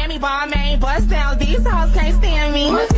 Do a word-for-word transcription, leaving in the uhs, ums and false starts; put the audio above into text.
Miami, Balmain, bust down. These hoes can't stand me.